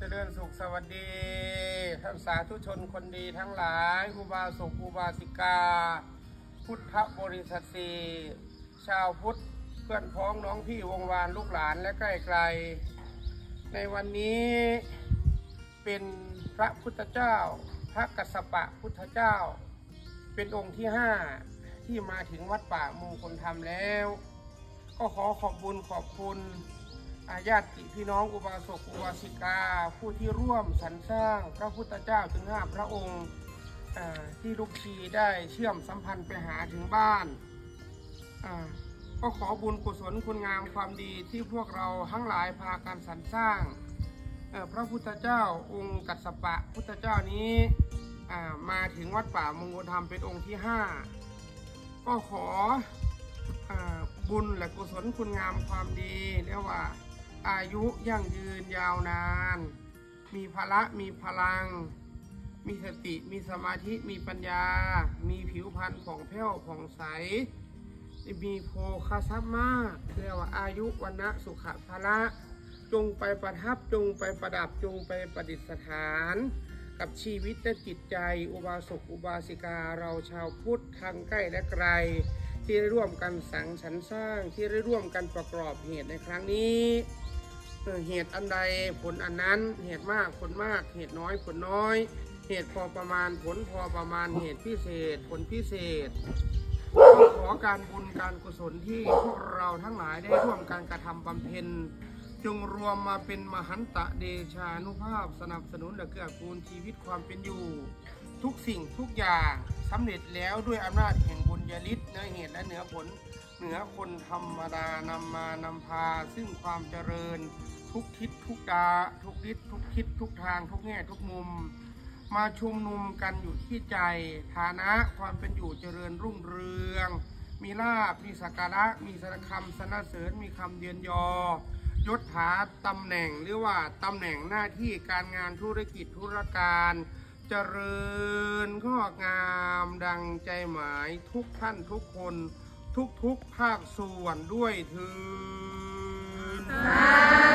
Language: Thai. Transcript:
จริญสุขสวัสดีท่านสาธุชนคนดีทั้งหลายอุบาสกอุบาสิกาพุทธบริษัทสี่ชาวพุทธเพื่อนพ้องน้องพี่วงวานลูกหลานและใกล้ไกลในวันนี้เป็นพระพุทธเจ้าพระกัสสปะพุทธเจ้าเป็นองค์ที่5ที่มาถึงวัดป่ามงคลธรรมแล้วก็ขอบบุญขอบคุณญาติพี่น้องอุบาสกอุบาสิกาผู้ที่ร่วมสรรสร้างพระพุทธเจ้าถึง5พระองค์ที่ลูกชีได้เชื่อมสัมพันธ์ไปหาถึงบ้านก็ขอบุญกุศลคุณงามความดีที่พวกเราทั้งหลายพากันสรรสร้างพระพุทธเจ้าองค์กัสสปะพุทธเจ้านี้มาถึงวัดป่ามงคลธรรมเป็นองค์ที่5ก็ขอบุญและกุศลคุณงามความดีเรียกว่าอายุยั่งยืนยาวนานมีพละมีพลังมีสติมีสมาธิมีปัญญามีผิวพรรณผ่องแผ้วผ่องใสมีโภคทรัพย์มากเรียกว่าอายุวรรณะสุขภละจงไปประทับจงไปประดับจงไปประดิษฐานกับชีวิตและจิตใจอุบาสกอุบาสิกาเราชาวพุทธทางใกล้และไกลที่ได้ร่วมกันสังสรรค์สร้างที่ได้ร่วมกันประกอบเหตุในครั้งนี้เหตุอันใดผลอันนั้นเหตุมากผลมากเหตุน้อยผลน้อยเหตุพอประมาณผลพอประมาณเหตุพิเศษผลพิเศษขอการบุญการกุศลที่พวกเราทั้งหลายได้ร่วมกันกระทำบำเพ็ญจงรวมมาเป็นมหันตเดชานุภาพสนับสนุนและเกื้อกูลชีวิตความเป็นอยู่ทุกสิ่งทุกอย่างสำเร็จแล้วด้วยอำนาจแห่งบุญญาฤทธิ์เหนือเหตุและเหนือผลเหนือคนธรรมดานำพาซึ่งความเจริญทุกทิศทุกดาทุกทิศทุกทิศทุกทางทุกแง่ทุกมุมมาชุมนุมกันอยู่ที่ใจฐานะความเป็นอยู่เจริญรุ่งเรืองมีลาภมีสักการะมีคำสรรเสริญมีคำเยือนยอยศถาตำแหน่งหรือว่าตำแหน่งหน้าที่การงานธุรกิจธุรการเจริญงอกงามดังใจหมายทุกท่านทุกคนทุกภาคส่วนด้วยเถิด